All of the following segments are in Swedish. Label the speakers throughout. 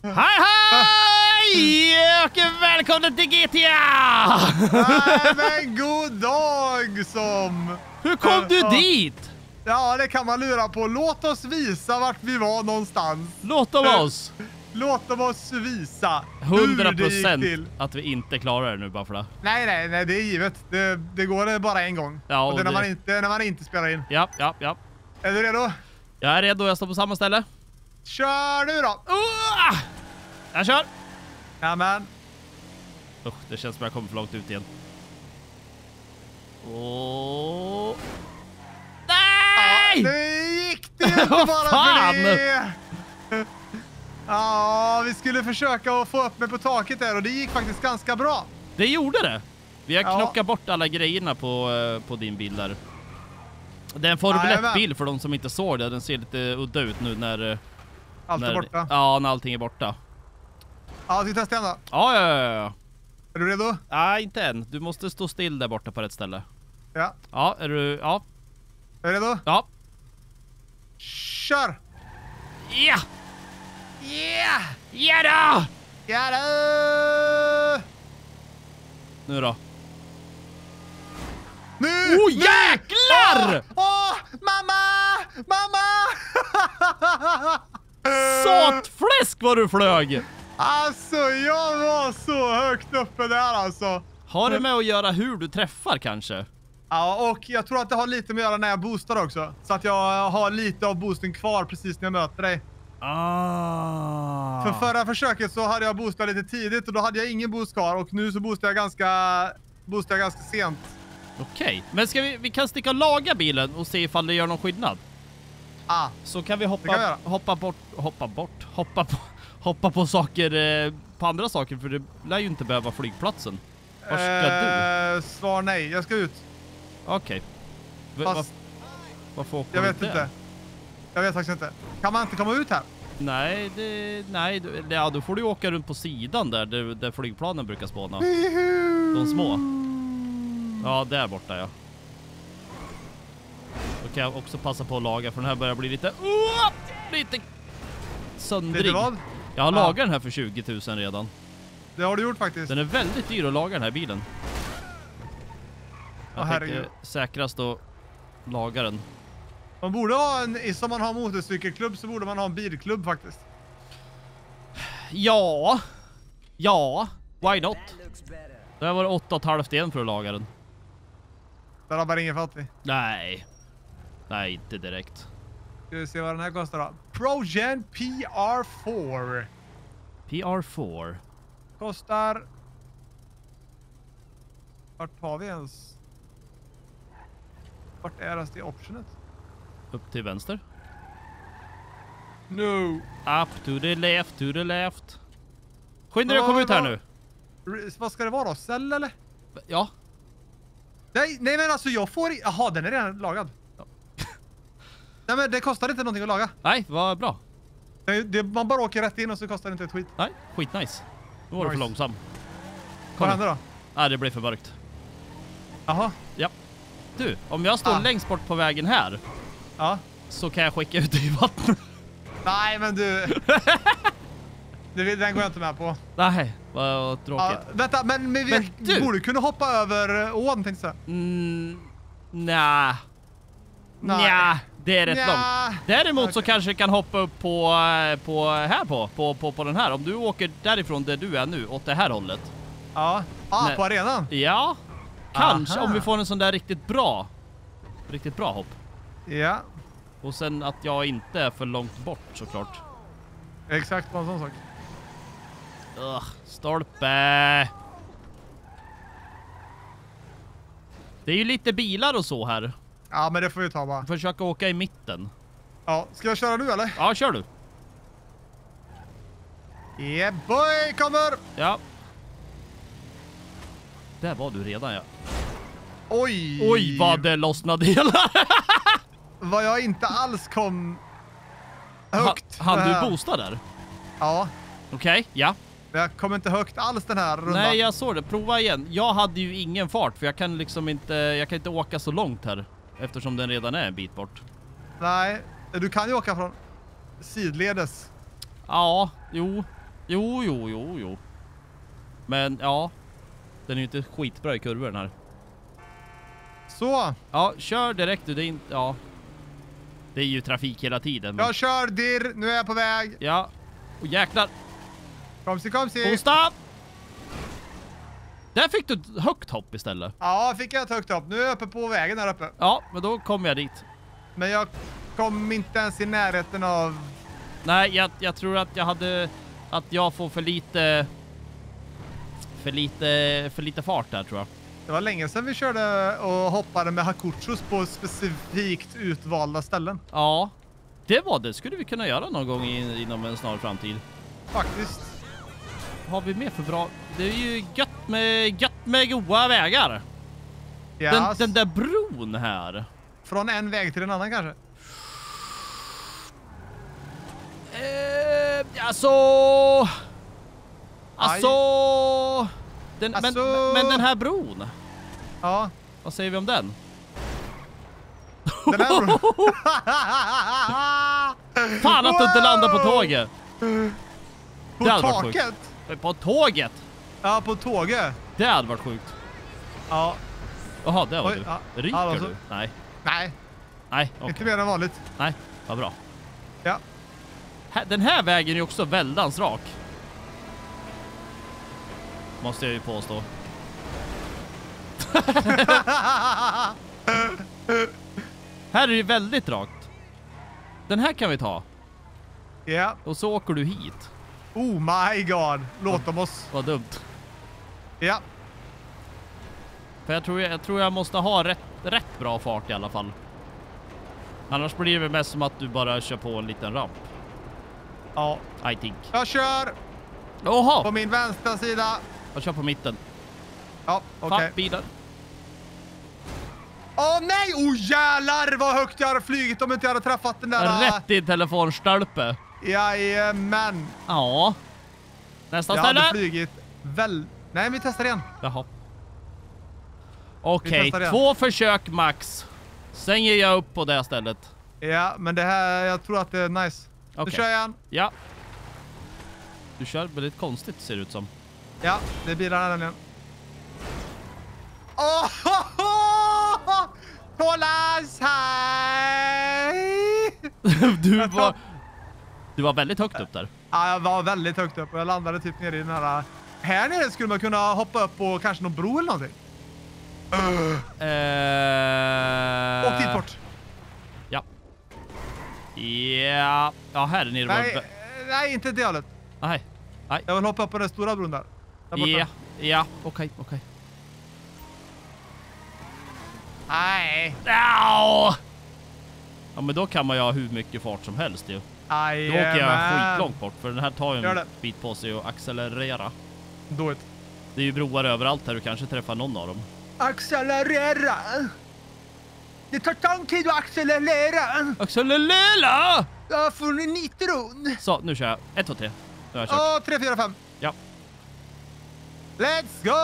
Speaker 1: Hej hej! Och välkommen till GTA!
Speaker 2: Nej men god dag som...
Speaker 1: Hur kom du dit?
Speaker 2: Ja, det kan man lura på. Låt oss visa vart vi var någonstans.
Speaker 1: Låt oss!
Speaker 2: Låt oss visa hur det gick
Speaker 1: 100%
Speaker 2: till.
Speaker 1: att vi inte klarar det nu bara för det.
Speaker 2: Nej, det är givet. Det går bara en gång.
Speaker 1: Ja,
Speaker 2: och det
Speaker 1: och
Speaker 2: när man inte spelar in.
Speaker 1: Ja.
Speaker 2: Är du redo?
Speaker 1: Jag är redo, jag står på samma ställe.
Speaker 2: Kör nu då!
Speaker 1: Jag kör!
Speaker 2: Nämen.
Speaker 1: Det känns som jag kommer för långt ut igen. Åh. Nej!
Speaker 2: Ja, nu gick det inte bara
Speaker 1: Fan!
Speaker 2: för det! Ja, vi skulle försöka att få upp mig på taket där och det gick faktiskt ganska bra.
Speaker 1: Det gjorde det. Vi har
Speaker 2: Ja.
Speaker 1: knockat bort alla grejerna på din bil där. Det är en Formel 1-bil för de som inte såg det. Den ser lite udda ut nu när...
Speaker 2: Allt är borta.
Speaker 1: Ja, när allting är borta.
Speaker 2: Ja, ska vi testa igen då?
Speaker 1: Ja.
Speaker 2: Är du redo?
Speaker 1: Nej, inte än. Du måste stå still där borta på rätt ställe.
Speaker 2: Ja.
Speaker 1: Ja, är du... Ja.
Speaker 2: Är du redo?
Speaker 1: Ja.
Speaker 2: Kör!
Speaker 1: Ja!
Speaker 2: Yeah!
Speaker 1: Ja då!
Speaker 2: Ja då!
Speaker 1: Nu då.
Speaker 2: Nu!
Speaker 1: Oh, jäklar!
Speaker 2: Åh! Mamma! Mamma!
Speaker 1: Satfläsk vad du flög!
Speaker 2: Alltså, jag var så högt uppe där alltså.
Speaker 1: Har det med att göra hur du träffar kanske?
Speaker 2: Ja, och jag tror att det har lite med att göra när jag boostar också. Så att jag har lite av boosten kvar precis när jag möter dig. För förra försöket så hade jag boostat lite tidigt och då hade jag ingen boost kvar. Och nu så boostar jag ganska sent.
Speaker 1: Okej, men ska vi kan sticka och laga bilen och se ifall det gör någon skillnad. Så kan vi hoppa på saker, på andra saker, för det lär ju inte behöva flygplatsen. Var ska du?
Speaker 2: Svar nej, jag ska ut.
Speaker 1: Okej. Varför åker
Speaker 2: Jag
Speaker 1: du
Speaker 2: vet
Speaker 1: där?
Speaker 2: inte. Jag vet faktiskt inte. Kan man inte komma ut här?
Speaker 1: Nej, då får du åka runt på sidan där flygplanen brukar spåna. De små. Ja, där borta, ja. Då kan jag också passa på att laga, för den här börjar bli lite söndrig.
Speaker 2: Vet du vad?
Speaker 1: Jag har lagat den här för 20 000 redan.
Speaker 2: Det har du gjort faktiskt.
Speaker 1: Den är väldigt dyr att laga den här bilen. Jag tänker säkrast att laga den.
Speaker 2: Man borde ha som man har motorcykelklubb så borde man ha en bilklubb faktiskt.
Speaker 1: Ja, why not? Det var 8,5 igen för att laga den.
Speaker 2: Där har bara ingen fattig.
Speaker 1: Nej, inte direkt.
Speaker 2: Ska vi se vad den här kostar då. ProGen PR4.
Speaker 1: PR4.
Speaker 2: Kostar... Vart har vi ens? Vart är ens det optionet?
Speaker 1: Upp till vänster.
Speaker 2: No.
Speaker 1: Up to the left. Skynda dig att komma ut här nu.
Speaker 2: Vad ska det vara då? Cell eller?
Speaker 1: Ja.
Speaker 2: Nej men alltså jag får... Jaha, den är redan lagad.
Speaker 1: Ja.
Speaker 2: Nej men det kostar inte någonting att laga.
Speaker 1: Nej, vad bra.
Speaker 2: Man bara åker rätt in och så kostar det inte ett skit.
Speaker 1: Nej, skitnice. Nu var du för långsam.
Speaker 2: Vad händer då?
Speaker 1: Nej, det blev för mörkt.
Speaker 2: Jaha.
Speaker 1: Ja. Du, om jag står längst bort på vägen här.
Speaker 2: Ja.
Speaker 1: Så kan jag skicka ut dig i vattnet.
Speaker 2: Nej men du... Den går jag inte med på.
Speaker 1: Nej, vad tråkigt.
Speaker 2: Ja, vänta, men vi borde kunna hoppa över ån, tänkte jag säga.
Speaker 1: Nej, det är rätt långt. Däremot så kanske du kan hoppa upp på den här. Om du åker därifrån där du är nu, åt det här hållet.
Speaker 2: Ja, på arenan.
Speaker 1: Ja, kanske. Om vi får en sån där riktigt bra hopp.
Speaker 2: Ja.
Speaker 1: Och sen att jag inte är för långt bort, såklart.
Speaker 2: Exakt, på en sån sak.
Speaker 1: Stolpe. Det är ju lite bilar och så här.
Speaker 2: Ja, men det får vi ta bara.
Speaker 1: Försöka åka i mitten.
Speaker 2: Ja, ska jag köra nu eller?
Speaker 1: Ja, kör du.
Speaker 2: Yeah boy, kommer!
Speaker 1: Ja. Där var du redan, ja.
Speaker 2: Oj,
Speaker 1: vad det lossnade delar.
Speaker 2: Vad jag inte alls kom högt.
Speaker 1: Han du boosta där?
Speaker 2: Ja.
Speaker 1: Okej, ja.
Speaker 2: Jag kom inte högt alls den här rundan.
Speaker 1: Nej, jag såg det. Prova igen. Jag hade ju ingen fart för jag kan inte åka så långt här eftersom den redan är en bit bort.
Speaker 2: Nej, du kan ju åka från sidledes.
Speaker 1: Ja, jo. Jo. Men ja, den är ju inte skitbra i kurvor den här.
Speaker 2: Så.
Speaker 1: Ja, kör direkt du. Det är inte, ja. Det är ju trafik hela tiden.
Speaker 2: Jag kör dirr. Nu är jag på väg.
Speaker 1: Ja. Och jäklar.
Speaker 2: Komsi.
Speaker 1: Och stopp! Där fick du ett högt hopp istället.
Speaker 2: Ja, fick jag ett högt hopp. Nu är jag uppe på vägen här uppe.
Speaker 1: Ja, men då kommer jag dit.
Speaker 2: Men jag kom inte ens i närheten av...
Speaker 1: Nej, jag tror att jag får för lite fart där, tror jag.
Speaker 2: Det var länge sedan vi körde och hoppade med Hakuchos på specifikt utvalda ställen.
Speaker 1: Ja, det skulle vi kunna göra någon gång inom en snar framtid.
Speaker 2: Faktiskt.
Speaker 1: Vad har vi med för bra? Det är ju gött med goda vägar.
Speaker 2: Yes.
Speaker 1: Den där bron här.
Speaker 2: Från en väg till en annan kanske?
Speaker 1: Men den här bron.
Speaker 2: Ja.
Speaker 1: Vad säger vi om den?
Speaker 2: Den här bron.
Speaker 1: Fan att du inte landar på tåget.
Speaker 2: På
Speaker 1: Det hade varit
Speaker 2: taket?
Speaker 1: På tåget.
Speaker 2: Ja, på tåget.
Speaker 1: Det hade varit sjukt.
Speaker 2: Ja.
Speaker 1: Jaha, det var
Speaker 2: Oj,
Speaker 1: du.
Speaker 2: ja.
Speaker 1: Ryker
Speaker 2: Alltså.
Speaker 1: du? Nej.
Speaker 2: Nej,
Speaker 1: Okej.
Speaker 2: inte mer än vanligt.
Speaker 1: Nej, vad bra.
Speaker 2: Ja.
Speaker 1: Den här vägen är också väldans rak. Måste jag ju påstå. Här är det väldigt rakt. Den här kan vi ta.
Speaker 2: Ja.
Speaker 1: Och så åker du hit.
Speaker 2: Oh my god. Låt dem oss.
Speaker 1: Vad dumt.
Speaker 2: Ja.
Speaker 1: För jag tror jag måste ha rätt bra fart i alla fall. Annars blir det mest som att du bara kör på en liten ramp.
Speaker 2: Ja.
Speaker 1: I think.
Speaker 2: Jag kör
Speaker 1: Jaha!
Speaker 2: på min vänstra sida.
Speaker 1: Jag kör på mitten.
Speaker 2: Ja, okej.
Speaker 1: Fan, bilen.
Speaker 2: Åh nej! Oh jävlar vad högt jag hade flygit om inte jag hade träffat den där...
Speaker 1: Rätt i telefonstolpe.
Speaker 2: Jajamän.
Speaker 1: Ja. Nästa
Speaker 2: Jag
Speaker 1: ställe.
Speaker 2: hade flygit väl... Nej, vi testar igen.
Speaker 1: Jaha.
Speaker 2: Vi
Speaker 1: Okej,
Speaker 2: testar igen.
Speaker 1: 2 försök max. Sen ger jag upp på det stället.
Speaker 2: Ja, men det här... Jag tror att det är nice. Nu
Speaker 1: Okej.
Speaker 2: kör jag igen.
Speaker 1: Ja. Du kör väldigt konstigt, ser det ut som.
Speaker 2: Ja, det är bilarna där igen. Åh! Oh, Kolas här!
Speaker 1: Du var väldigt högt upp där.
Speaker 2: Ja, jag var väldigt högt upp och jag landade typ nere i den här... Här nere skulle man kunna hoppa upp på kanske någon bro eller någonting. Åk dit bort.
Speaker 1: Ja. Ja, här nere var...
Speaker 2: Nej, inte det hållet.
Speaker 1: Nej.
Speaker 2: Jag vill hoppa upp på den stora bron där. Där
Speaker 1: Ja, okej.
Speaker 2: Nej.
Speaker 1: Ja, men då kan man ju ha hur mycket fart som helst ju. Då åker jag skitlångt bort, för den här tar ju en bit på sig att accelerera.
Speaker 2: Do it.
Speaker 1: Det är ju broar överallt här, du kanske träffar någon av dem.
Speaker 2: Accelerera! Det tar lång tid att accelerera!
Speaker 1: Accelerera!
Speaker 2: Jag får en nitron!
Speaker 1: Så, nu kör jag. 1, 2, 3. Nu har jag kört.
Speaker 2: 3, 4, 5.
Speaker 1: Ja.
Speaker 2: Let's go!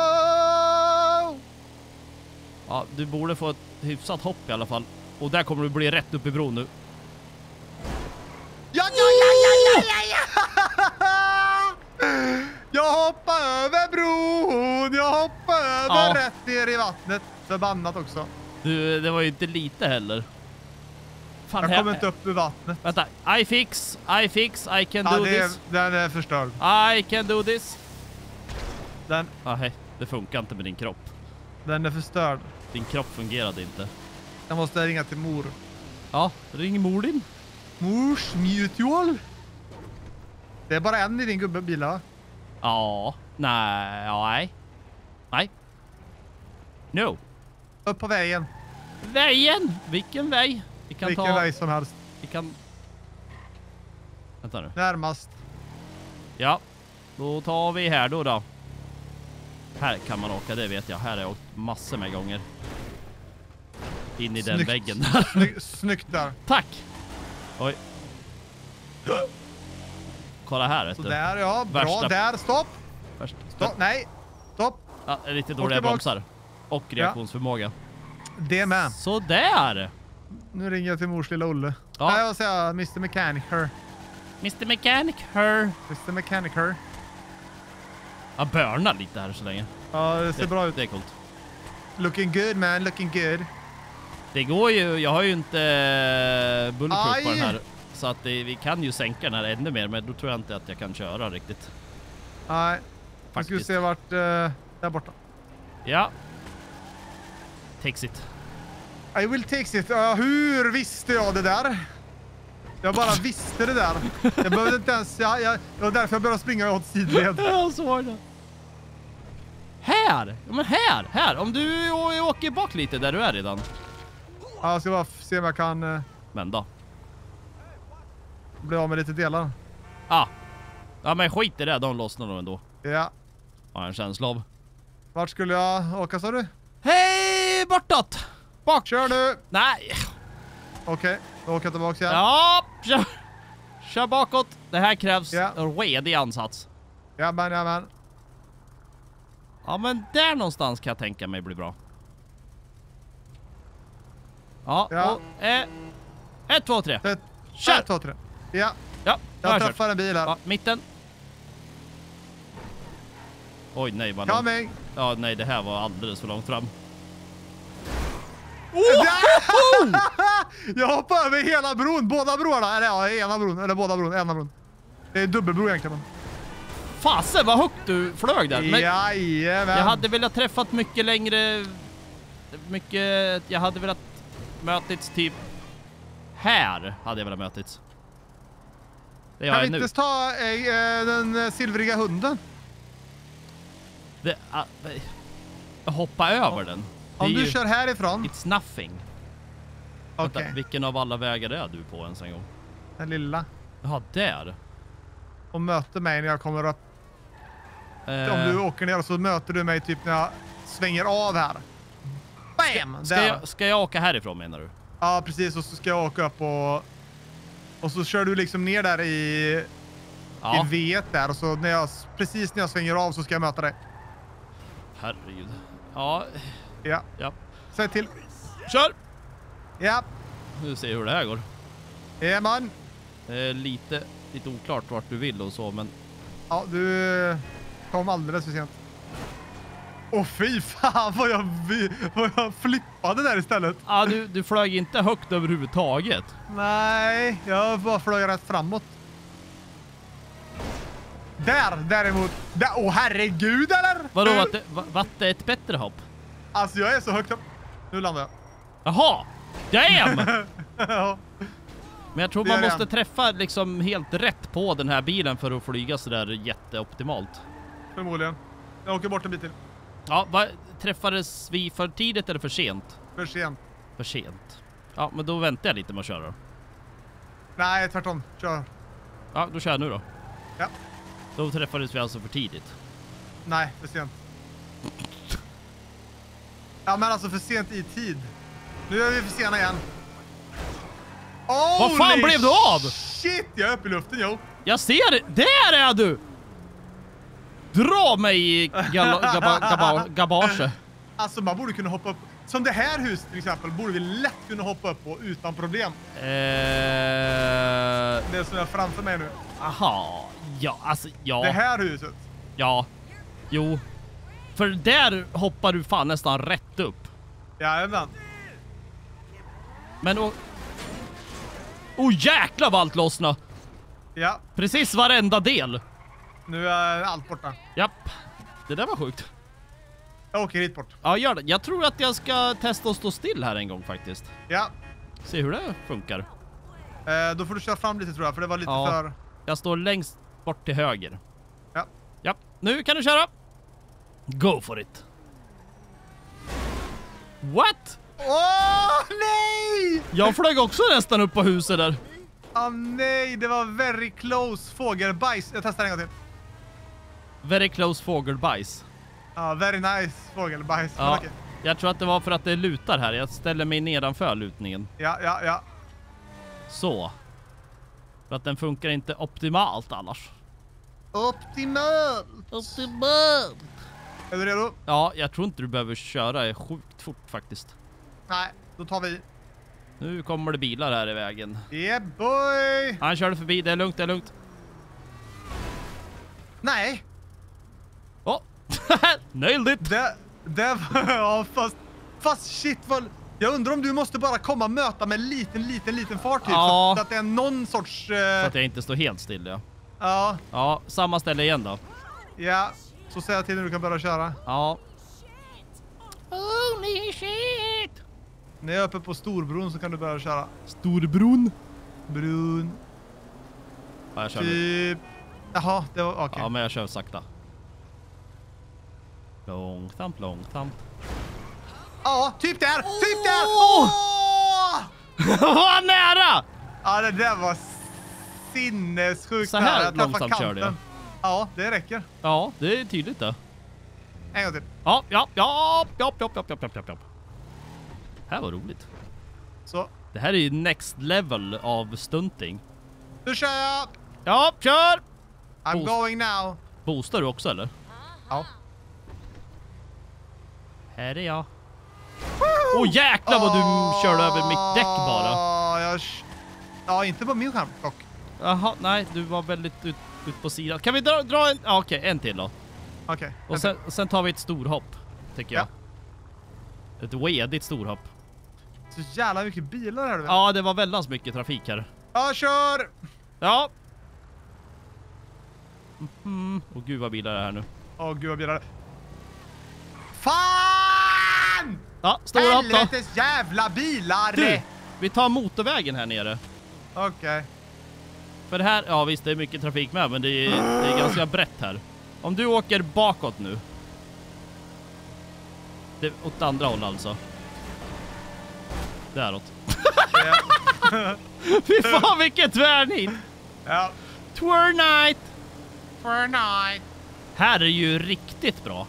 Speaker 1: Ja, du borde få ett hyfsat hopp i alla fall. Och där kommer du bli rätt upp i bron nu.
Speaker 2: Ja! Jag hoppar över bron! Jag hoppar över rätt ner i vattnet. Förbannat också.
Speaker 1: Du, det var ju inte lite heller. Fan,
Speaker 2: Jag kommer inte upp ur vattnet.
Speaker 1: Vänta, I can do this.
Speaker 2: Den är förstörd.
Speaker 1: I can do this.
Speaker 2: Den
Speaker 1: Nej, det funkar inte med din kropp.
Speaker 2: är förstörd.
Speaker 1: Din kropp fungerade inte.
Speaker 2: Jag måste ringa till mor.
Speaker 1: Ja, ring mor din.
Speaker 2: Mors mutual? Det är bara en i din gubbebil, va?
Speaker 1: Ja, nej. No.
Speaker 2: Upp på vägen.
Speaker 1: Vägen! Vilken väg?
Speaker 2: Vilken väg som helst.
Speaker 1: Vi kan... Vänta nu.
Speaker 2: Närmast.
Speaker 1: Ja, då tar vi här då. Här kan man åka, det vet jag. Här har jag åkt massor med gånger. In i den väggen där.
Speaker 2: Snyggt där.
Speaker 1: Tack! Oj. Kolla här, vet
Speaker 2: Så
Speaker 1: du.
Speaker 2: där, ja. Bra.
Speaker 1: Värsta...
Speaker 2: Där, stopp.
Speaker 1: Stopp.
Speaker 2: Nej. Stopp.
Speaker 1: Ja, lite dåliga bromsar. Och reaktionsförmåga.
Speaker 2: Det med.
Speaker 1: Så där.
Speaker 2: Nu ringer jag till mors lilla Olle.
Speaker 1: Ja.
Speaker 2: Nej, vad säger jag? Mr. Mechanic.
Speaker 1: Mr. Mechanic her.
Speaker 2: Mr. Mechanic her.
Speaker 1: Jag börnar lite här så länge.
Speaker 2: Ja, det ser bra ut.
Speaker 1: Det är coolt.
Speaker 2: Looking good man, looking good.
Speaker 1: Det går ju, jag har ju inte bulletproof på
Speaker 2: Aj!
Speaker 1: den här. Så att vi kan ju sänka den här ännu mer, men då tror jag inte att jag kan köra riktigt.
Speaker 2: Nej, nu ska vi
Speaker 1: Faktiskt.
Speaker 2: se vart, där borta.
Speaker 1: Ja. Takes it.
Speaker 2: I will take it. Hur visste jag det där? Jag bara visste det där. Jag behövde inte ens, det var därför jag började springa åt sidled.
Speaker 1: Jag såg det. Här! Ja, men här! Om du åker bak lite där du är redan.
Speaker 2: Ja, jag ska bara se om jag kan
Speaker 1: Men då.
Speaker 2: bli av med lite delar.
Speaker 1: Ja, men skit i det, de lossnar då ändå.
Speaker 2: Ja.
Speaker 1: Har en känsla av.
Speaker 2: Vart skulle jag åka, sa du?
Speaker 1: Hej, bortåt! Bak!
Speaker 2: Kör nu!
Speaker 1: Nej!
Speaker 2: Okej, då åker jag tillbaka igen.
Speaker 1: Ja, kör bakåt. Det här krävs
Speaker 2: Ja.
Speaker 1: en redig ansats.
Speaker 2: Jajamän.
Speaker 1: Ja, men där någonstans kan jag tänka mig blir bra. Ja,
Speaker 2: Ja.
Speaker 1: och 1, 2, 3.
Speaker 2: Kör!
Speaker 1: Kör!
Speaker 2: 1, 2, 3. Ja,
Speaker 1: Ja,
Speaker 2: jag
Speaker 1: kört.
Speaker 2: träffar en bil här.
Speaker 1: Ja, mitten. Oj, nej, vad långt.
Speaker 2: Coming!
Speaker 1: Ja, nej, det här var alldeles för långt fram.
Speaker 2: Jag hoppar över hela bron, båda broarna. Eller ja, ena bron, eller båda bron, ena bron. Det är dubbelbro egentligen.
Speaker 1: Fasen, vad högt du flög där. Men
Speaker 2: Jajamän.
Speaker 1: jag hade velat träffat mycket längre. Jag hade velat mötits typ här. Hade jag velat mötits. Det gör
Speaker 2: Kan
Speaker 1: jag
Speaker 2: vi
Speaker 1: nu.
Speaker 2: inte ta den silvriga hunden?
Speaker 1: Hoppa över den. Det
Speaker 2: Om
Speaker 1: är
Speaker 2: du
Speaker 1: ju,
Speaker 2: kör härifrån.
Speaker 1: it's nothing.
Speaker 2: Okej,
Speaker 1: Vänta, vilken av alla vägar är du på ens en gång?
Speaker 2: den lilla.
Speaker 1: Ja, där.
Speaker 2: Och möter mig när jag kommer upp. Om du åker ner så möter du mig typ när jag svänger av här. Bam! Där.
Speaker 1: Ska jag åka härifrån menar du?
Speaker 2: Ja, precis. Och så ska jag åka upp och så kör du liksom ner där i
Speaker 1: Ja,
Speaker 2: V där. Och så precis när jag svänger av så ska jag möta dig.
Speaker 1: herregud. Ja,
Speaker 2: Ja.
Speaker 1: ja.
Speaker 2: Säg till.
Speaker 1: Kör!
Speaker 2: Ja.
Speaker 1: Nu ser vi hur det här går.
Speaker 2: Ja, man.
Speaker 1: Det är lite oklart vart du vill och så, men...
Speaker 2: Ja, du kom alldeles för sent. Åh fy fan vad jag flippade där istället.
Speaker 1: Ja, du flög inte högt överhuvudtaget.
Speaker 2: Nej, jag bara flög rätt framåt. Där, däremot. Åh herregud eller?
Speaker 1: Vadå, vart det ett bättre hopp?
Speaker 2: Alltså jag är så högt upp. Nu landar jag.
Speaker 1: Jaha! Damn!
Speaker 2: Ja.
Speaker 1: Men jag tror
Speaker 2: Det
Speaker 1: man
Speaker 2: är
Speaker 1: måste
Speaker 2: den.
Speaker 1: träffa liksom helt rätt på den här bilen för att flyga så där jätteoptimalt.
Speaker 2: Förmodligen. Jag åker bort en bit till.
Speaker 1: Ja, träffades vi för tidigt eller för sent?
Speaker 2: För sent.
Speaker 1: För sent. Ja, men då väntar jag lite med att köra.
Speaker 2: Nej, tvärtom. Kör.
Speaker 1: Ja, då kör jag nu då.
Speaker 2: Ja.
Speaker 1: Då träffades vi alltså för tidigt.
Speaker 2: Nej, för sent. Ja, men alltså för sent i tid. Nu är vi för sena igen.
Speaker 1: Vad fan blev det av?
Speaker 2: Shit, jag är uppe i luften, jo.
Speaker 1: Jag ser det! Där är du! Dra mig i gabage.
Speaker 2: Alltså man borde kunna hoppa upp. Som det här huset till exempel borde vi lätt kunna hoppa upp på utan problem. Det som är framför mig nu.
Speaker 1: Aha. Ja, alltså, ja.
Speaker 2: Det här huset.
Speaker 1: Ja. Jo. För där hoppar du fan nästan rätt upp.
Speaker 2: Jajamän.
Speaker 1: Men jäklar vad allt lossna.
Speaker 2: Ja,
Speaker 1: Precis varenda del.
Speaker 2: nu är allt borta.
Speaker 1: Japp. Det där var sjukt.
Speaker 2: Jag åker hit bort.
Speaker 1: Ja, gör det. Jag tror att jag ska testa att stå still här en gång faktiskt.
Speaker 2: Ja,
Speaker 1: Se hur det funkar.
Speaker 2: då får du köra fram lite tror jag, för det var lite
Speaker 1: Ja.
Speaker 2: för...
Speaker 1: Jag står längst bort till höger.
Speaker 2: Ja.
Speaker 1: Japp. Nu kan du köra. Go for it. What?
Speaker 2: Åh, nej!
Speaker 1: Jag flög också nästan upp på huset där.
Speaker 2: Nej, det var very close fågelbajs. Jag testar en gång till.
Speaker 1: Very close fågelbajs.
Speaker 2: Ja, very nice fågelbajs.
Speaker 1: Ja,
Speaker 2: Okej.
Speaker 1: jag tror att det var för att det lutar här. Jag ställer mig nedanför lutningen.
Speaker 2: Ja.
Speaker 1: Så. För att den funkar inte optimalt annars.
Speaker 2: Optimal!
Speaker 1: Optimalt!
Speaker 2: Är du redo?
Speaker 1: Ja, jag tror inte du behöver köra sjukt fort faktiskt.
Speaker 2: Nej, då tar vi.
Speaker 1: Nu kommer det bilar här i vägen.
Speaker 2: Yeah boy!
Speaker 1: Han körde förbi, det är lugnt, det är lugnt.
Speaker 2: Nej!
Speaker 1: Åh! Nailed it!
Speaker 2: Det var... Ja, fast shit vad... Jag undrar om du måste bara komma och möta med liten fart typ.
Speaker 1: Ja.
Speaker 2: Så att det är någon sorts...
Speaker 1: Så att jag inte står helt still, ja.
Speaker 2: Ja.
Speaker 1: Ja, samma ställe igen då.
Speaker 2: Ja, så säg jag till när du kan börja köra.
Speaker 1: Ja. Holy shit!
Speaker 2: När jag är uppe på Storbron så kan du börja köra.
Speaker 1: Storbron.
Speaker 2: Brun.
Speaker 1: Ja, jag kör nu.
Speaker 2: Typ... Jaha, det var... Okej.
Speaker 1: Ja, men jag kör sakta. Långsamt, långsamt.
Speaker 2: Ja, typ där! Typ där!
Speaker 1: Vad nära!
Speaker 2: Ja, det där var sinnessjukt.
Speaker 1: Så här
Speaker 2: nära. Jag träffade
Speaker 1: långsamt
Speaker 2: kanten.
Speaker 1: körde jag.
Speaker 2: Ja, det räcker.
Speaker 1: Ja, det är tydligt det.
Speaker 2: En gång till.
Speaker 1: Ja. Här var roligt.
Speaker 2: Så.
Speaker 1: Det här är ju next level av stunting.
Speaker 2: Nu kör jag!
Speaker 1: Ja, kör!
Speaker 2: I'm
Speaker 1: Boost.
Speaker 2: going now.
Speaker 1: Boostar du också eller?
Speaker 2: Ja.
Speaker 1: Här är jag. Åh jäklar vad du körde över mitt däck bara.
Speaker 2: Ja, inte på min skärm dock.
Speaker 1: Jaha, nej, du var väldigt ut på sidan. Kan vi dra en... Ja, okej, en till då.
Speaker 2: Okej.
Speaker 1: Och sen tar vi ett storhopp, tycker jag. Ett wedigt storhopp.
Speaker 2: Så jävla mycket bilar här.
Speaker 1: Ja, det var väldigt mycket trafik här.
Speaker 2: Ja, kör!
Speaker 1: Ja. Och gud vad bilar det är här nu.
Speaker 2: Åh gud vad bilar. Fan!
Speaker 1: Ja, storhopp då.
Speaker 2: Helvetes jävla bilar!
Speaker 1: Du, vi tar motorvägen här nere.
Speaker 2: Okej.
Speaker 1: För det här, ja visst det är mycket trafik med, men det är ganska brett här. Om du åker bakåt nu. Det, åt andra håll alltså. Däråt.
Speaker 2: Ja.
Speaker 1: Fy fan vilket tvärnit!
Speaker 2: Ja.
Speaker 1: Twirnight!
Speaker 2: Fortnite.
Speaker 1: Här är ju riktigt bra.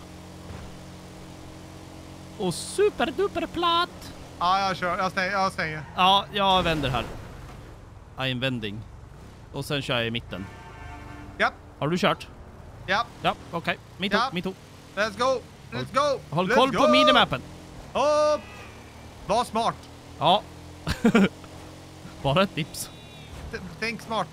Speaker 1: Och superduper platt.
Speaker 2: Ja, jag kör. Jag stänger.
Speaker 1: Ja, jag vänder här. I'm vänding. Och sen kör jag i mitten.
Speaker 2: Ja.
Speaker 1: Har du kört?
Speaker 2: Ja.
Speaker 1: Ja, okej. Mitt
Speaker 2: Ja.
Speaker 1: upp, mitt upp.
Speaker 2: Let's go. Let's go.
Speaker 1: Håll
Speaker 2: Let's
Speaker 1: koll
Speaker 2: go.
Speaker 1: på minimappen.
Speaker 2: Upp. Var smart.
Speaker 1: Ja. Bara ett tips.
Speaker 2: Tänk smart.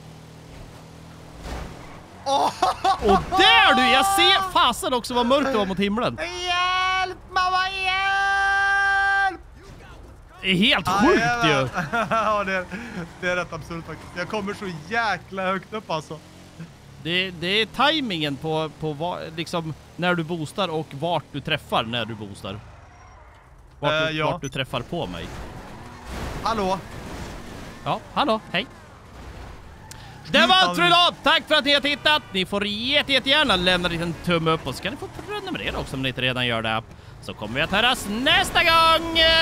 Speaker 1: Och där du, jag ser fasen också vad mörkt det var mot himlen.
Speaker 2: Hjälp, mamma, hjälp!
Speaker 1: Det är helt sjukt ju.
Speaker 2: Ja, det är rätt absurt faktiskt. Jag kommer så jäkla högt upp alltså.
Speaker 1: Det är tajmingen på liksom när du boostar och vart du träffar när du boostar. Vart du träffar på mig.
Speaker 2: Hallå?
Speaker 1: Ja, hallå, hej. Det var allt för idag. Tack för att ni har tittat. Ni får jättegärna lämna en liten tumme upp och så kan ni få prenumerera också om ni inte redan gör det. Så kommer vi att höras nästa gång.